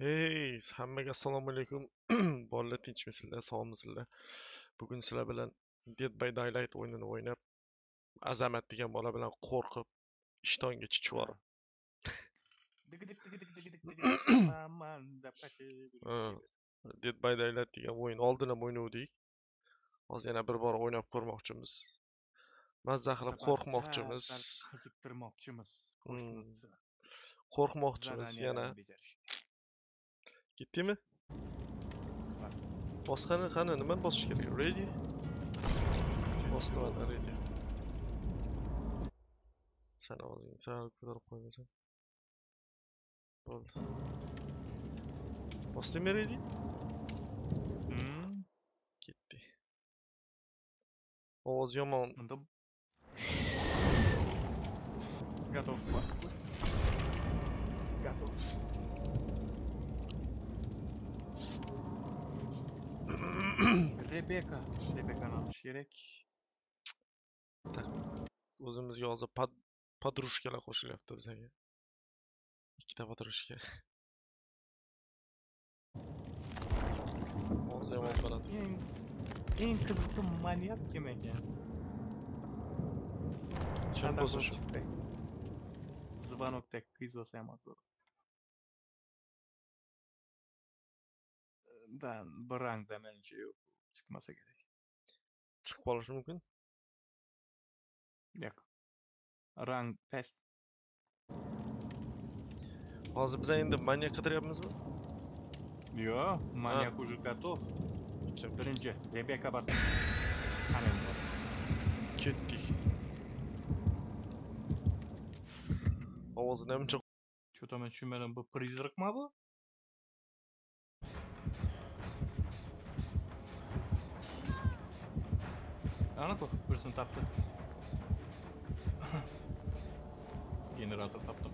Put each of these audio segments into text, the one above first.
Hey, hammaga assalomu alaykum. Bolalar tinchmisizlar, sog'misizlar? Bugun sizlar bilan Dead by Daylight o'yinini o'ynab, Azamat degan bola bilan qo'rqib, ishtonga chichib yuborib. Dead by Daylight degan o'yin oldin ham o'ynadik. Hozir yana bir bor o'ynab ko'rmoqchimiz. Mazza qilib qo'rqmoqchimiz. Qiziqtirmoqchimiz. Qo'rqmoqchimiz yana. Ketdimi? Bosqani qani, nimani bosish kerak? Ready? Bosdim, ready. Sana o'zing sal ko'tarib qo'ymasang. Bo'ldi. Bosdimmi ready? Ketdi. Ovoz yomon. Готов. Готов. Rebeka'ni olish kerak. O'zimizga hozir podrushkalar qo'shilyapti bizga. Ikkita podrushka. Hozir yomon bo'ladi. Eng qiziqi manyak kim ekan? Kim bo'lsa shu. Звонокdek qiz bo'lsa ham zo'r. Bir rangda menimcha yo'q, chiqmasa kerak. Chiqib qolishi mumkin. Yo'q. Rang test. Hozir biz endi manyak qidiryapmizmi? Yo'q, manyak уже готов. Birinchi Rebeka bas. Ketdik. Ovozini ham chiq. Что-то men tushunmadim, bu prizrakmi bu? Ana-ku, birisini topdi. Generator topdim.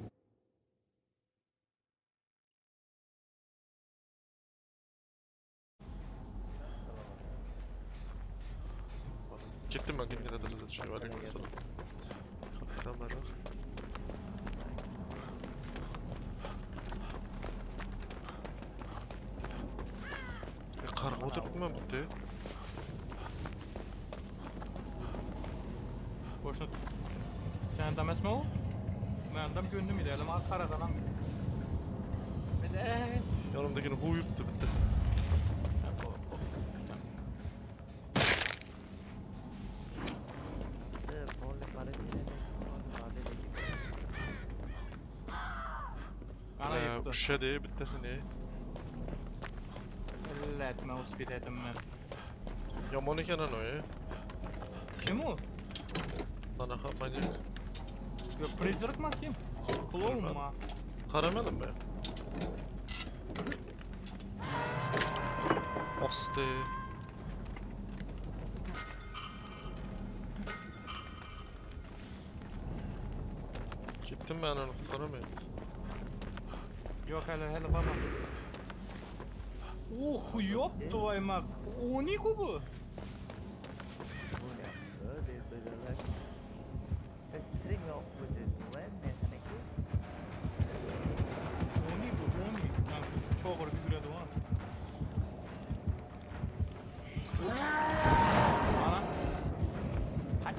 Ketdim ben generatorda tushib olayım. Sen bana. Qarg'a o'tiribman bitta. Boşuna. Sen demesme o? Ben de gönlüm idealim. Qaradan ham. Yanımdakini huyuptu bittasi. Ushadi bittasini. Illatma uspet etimman. Yomon ekan ana o. Kim o? Qanaqa manyak? Yo, prizrakmi kim? Klounmi? Qaramadim ben. Osti. Ketdim ben onu qutqaramayman. Yo'q, hali borman. Yo'q, твой маг. Uniku bu. Çok ağır yürüyordu ha. Ana. Kaç.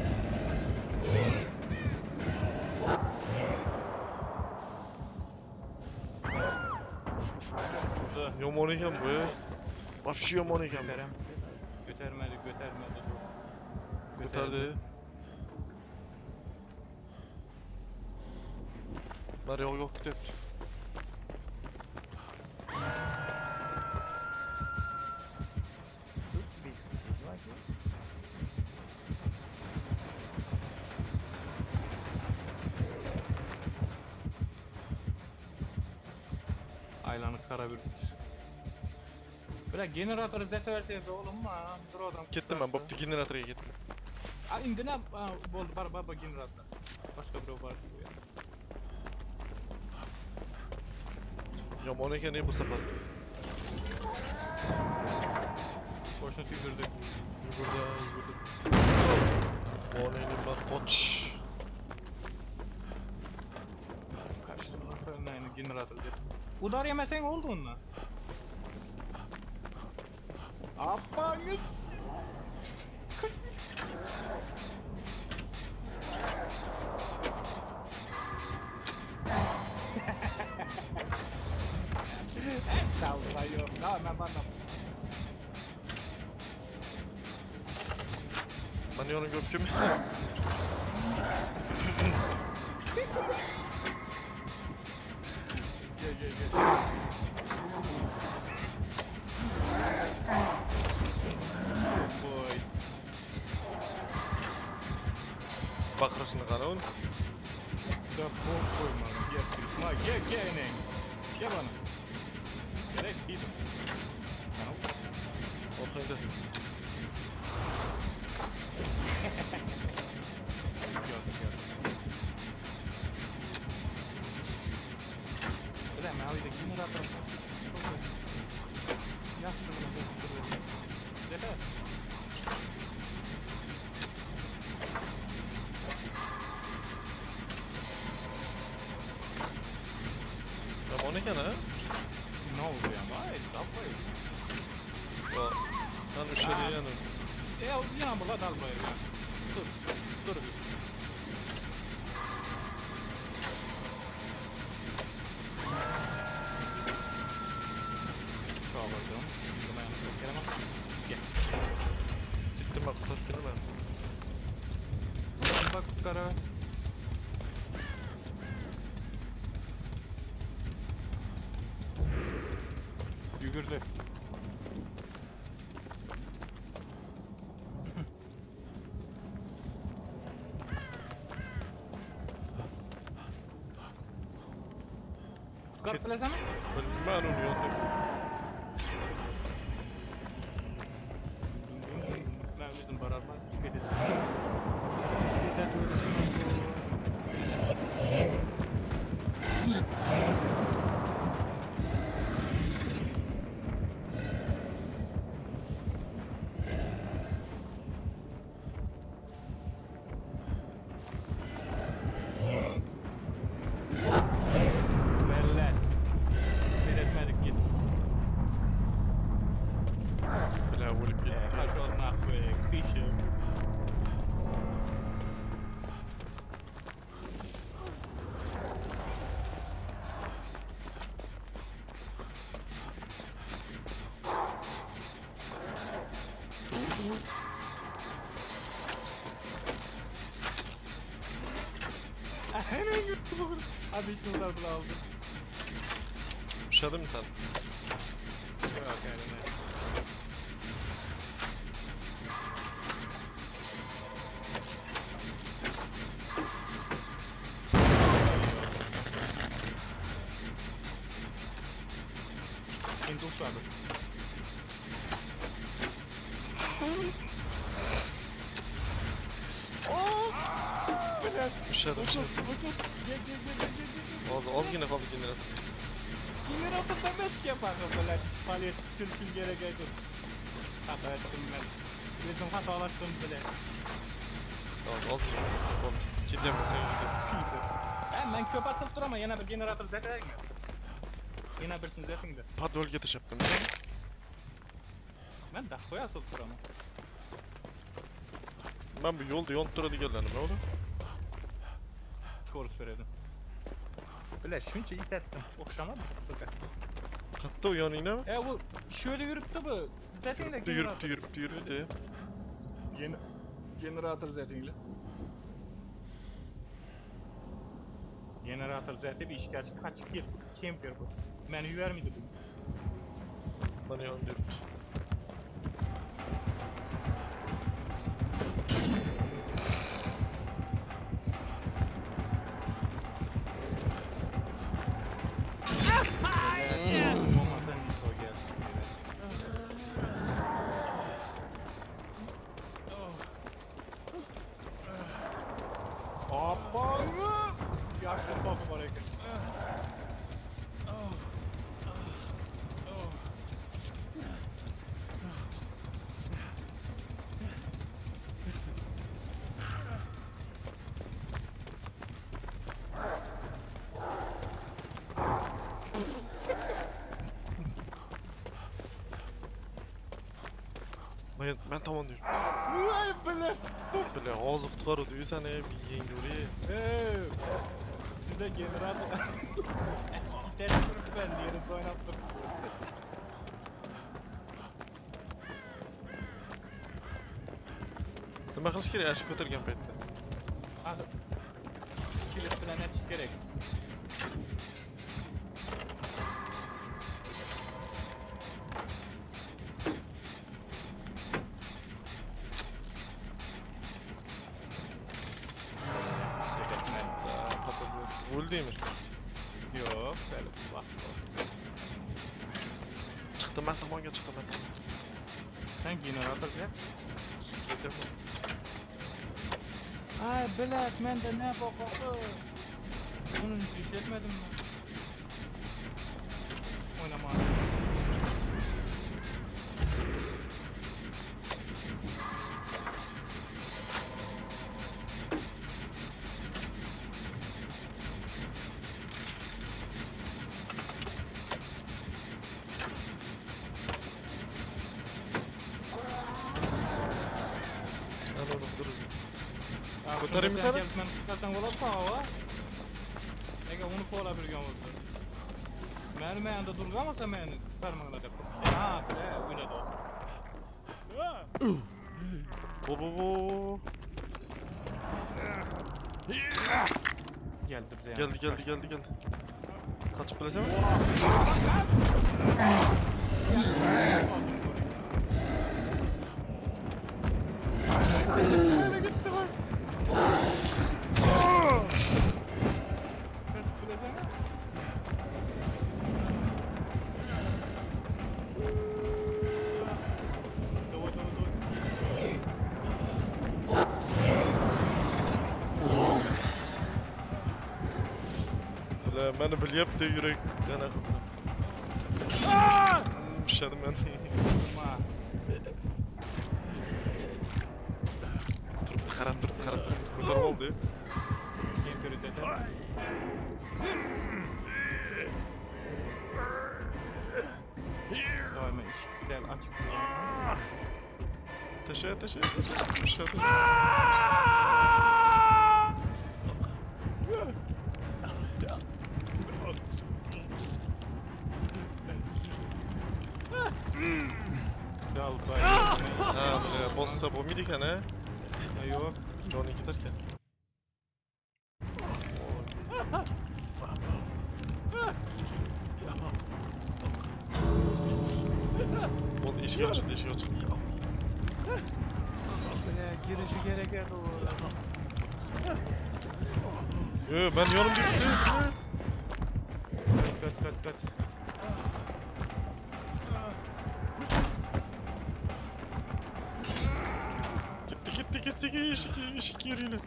Yomon ekan bu. Вообще yomon ekan. Götürmedi. Ko'tardi. Bari yo'q kutyapti. Aylanıp kara bir. Bırak generatörü zete verseniz oğlum ha. Dur adam. Ketdim ben, bo'pti generatorga ketdim. Ha indi ne bo'ldi? Bar generator. Boshqa birov bor bu yerda. Yomon ekan bu safar. Boshni yugurdik. Yugurdik. Volaylim ben qoch. Kaçtı lan. Generator dedi. Udar yemesen oldu onunla. Apanız. Sallayıyorum. Tamam ben. Ben onu gördüm. Gel. Boy. Bakırısını kana oğlum. Da bom koymadım. Gel ne? Gel bana. Gerek değil. Ortayında. Gördüm. Ulan abi de generator. Yaxşı bunu. Yeter. Ya o ne kana? Ne oldu ya? Hayır, dalmayı. O. Ben bir şey yanım. Yana burada dalmayı ya. Dur bir. Şu alacağım. Buna yanıp gelemem. Gel. Gittim bak tutar beni ben. Bak kara. Yugurdu. Kart bilesene? Ben onu yordum. Ben bizim beraber tüketeceğiz. Mellet. Seyretmedik git. Bela olup gitti. Taş olmak böyle kışı. Hemen yuttu bakın. Abi işte bunlar bunu aldı. Bir şey mi sen? Yok yani ne? Şimdi uçladı. Bir şey bir şey. Az yine kaldı yine. Generator demek ki yapar böyle faaliyet için gerekecek. Hata ettim ben. Bizim hatalaştım bile. Tamam az yine. Oğlum gideyim ben seni gideyim. Ben köp atıp durama yana bir generator zeter mi? Yana birsin zetin de. Hadi öl getir şapkını. Ben de koya atıp durama. Ben bir yolda yonturadı gelenim ne oldu? Korus verelim. Böyle şunca it ettim. Okşamadı. Fakat. Kattı o yani yine mi? Bu şöyle yürüttü bu. Zetinle Yürüttü. Generator zetinle. Generator zeti bir işgalci kaçıp geldi. Kemper bu. Menü vermedi bu. Bana yan yürüttü. Olmasa Niko geldi. Apanı! Yaşlı topu var ekin. men tomon yur. Voy bile. Bile oziq chiqaruvdi seni yenguri. Size generator. Ters durup ben yarısı oynap durup. Nima qilish kerak shu ko'targan paytda? Hadi. Kilit bilen açık gerek. O'ldingmi? Yok, böyle bak. Chiqdim, men tomonga chiqdim, men tomonga. Sen generator ya? Ketaman. Ay bilet, men de ne bakakı. Onun için iş etmedim mi? Oynama. Ana dur. Ya Kotarayım mı şunda seni? sen gelip ben tutarsan olur hava. Ege onu kola bir gün oldu. Benim yanında durgamasa beni tutarmana da. Ha bile öyle de olsun. Bo. Geldi bize Geldi. Kaçıp bilesin mi? Öyle gitti bak. Kaçıp bilesene. Doğru. Meni bilyapti yurak yana qizim. Ushladim men. Durma. Turib qarab. Ko'tarib oldi. Kim prioriteti? Doima eshiklar açık. Tasha. Ushladim. Dalga. Ha, bile bossa bo'lmaydi ekan, ha? Yo'q. Joni ketarkan. Bo'ldi, eshik ochildi. Bile girişi gerek edi o. Yo, ben yolumda Kaç. Gitti eşik yeriyle.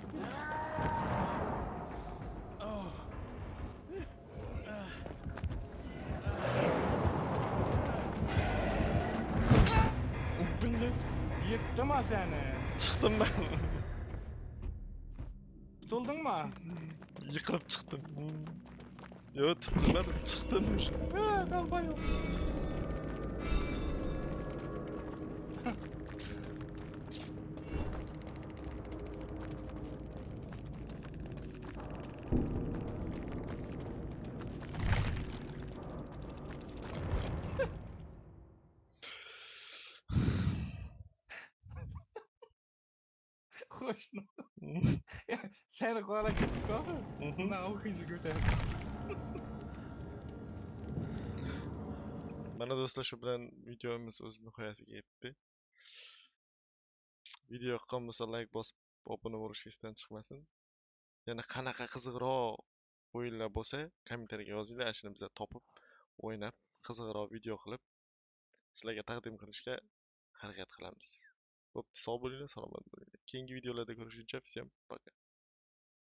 Bildim. Yıktı mı seni? Çıktım ben. Tutuldun mu? Yıkılıp çıktım. Yo, tutulmadım. Çıktım. Ha, dalga yok. Hoş. Seni koala küçük oldu. Ne o kızı götür. Mana do'stlar, shu bilan videomiz o'z nihoyasiga yetdi. Video yoqqan bo'lsa like bosib, obuna bo'lish esdan chiqmasin. Yana qanaqa qiziqroq o'yinlar bo'lsa, kommentariyaga yozinglar, shuni biz topib, o'ynab, qiziqroq video qilib sizlarga taqdim qilishga harakat qilamiz. Bo'pti, sog' bo'linglar, salomat bo'linglar. Keyingi videolarda ko'rishguncha, всем пока.